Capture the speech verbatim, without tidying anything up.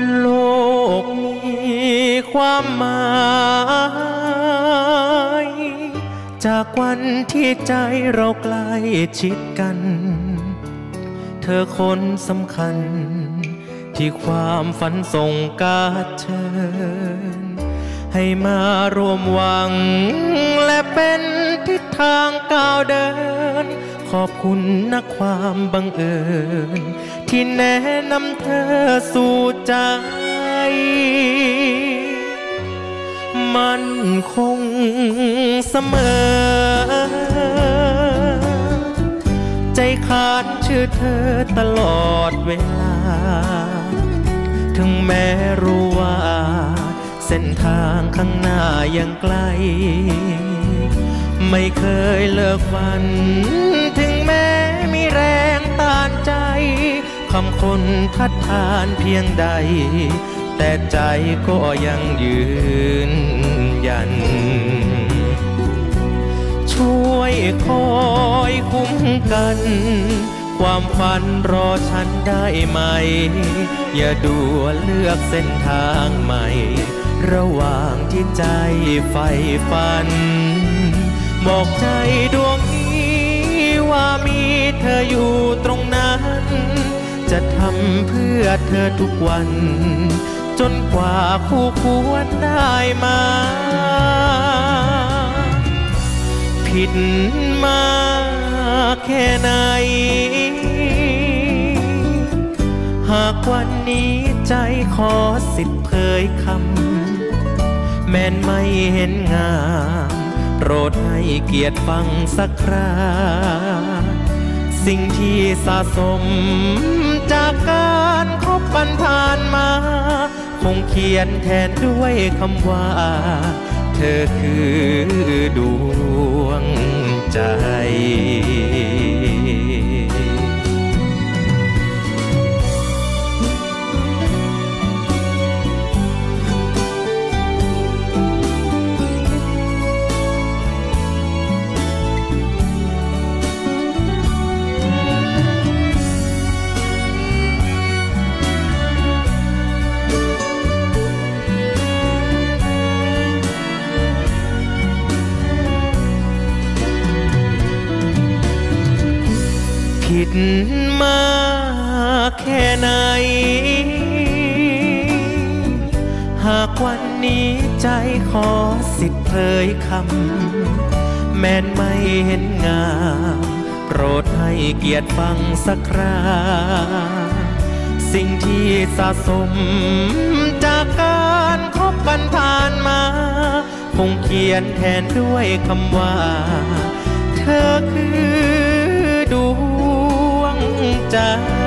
โลกมีความหมายจากวันที่ใจเราใกล้ชิดกันเธอคนสำคัญที่ความฝันส่งการเชิญให้มารวมหวังและเป็นทิศทางก้าวเดินขอบคุณนะความบังเอิญที่แนะนำเธอสู่ใจมันคงเสมอใจขาดชื่อเธอตลอดเวลาถึงแม้รู้ว่าเส้นทางข้างหน้ายังไกลไม่เคยเลิกฝันถึงแม้มีแรงต้านใจคำคนทัดทานเพียงใดแต่ใจก็ยังยืนยันช่วยคอยคุ้มกันความฝันรอฉันได้ไหมอย่าด่วนเลือกเส้นทางใหม่ระหว่างที่ใจใฝ่ฝันบอกใจดวงนี้ว่ามีเธออยู่ตรงนั้นจะทำเพื่อเธอทุกวันจนกว่าคู่ควรได้มาผิดมาแค่ไหนหากวันนี้ใจขอสิทธิ์เผยคำแม้นไม่เห็นงามโปรดให้เกียรติฟังสักคราสิ่งที่สะสมจากการคบกันผ่านมาคงเขียนแทนด้วยคำว่าเธอคือดวงใจผิดมาแค่ไหนหากวันนี้ใจขอสิทธิ์เผยคำแม้นไม่เห็นงามโปรดให้เกียรติฟังสักคราสิ่งที่สะสมจากการคบกันผ่านมาคงเขียนแทนด้วยคำว่าเธอคือดวงใจ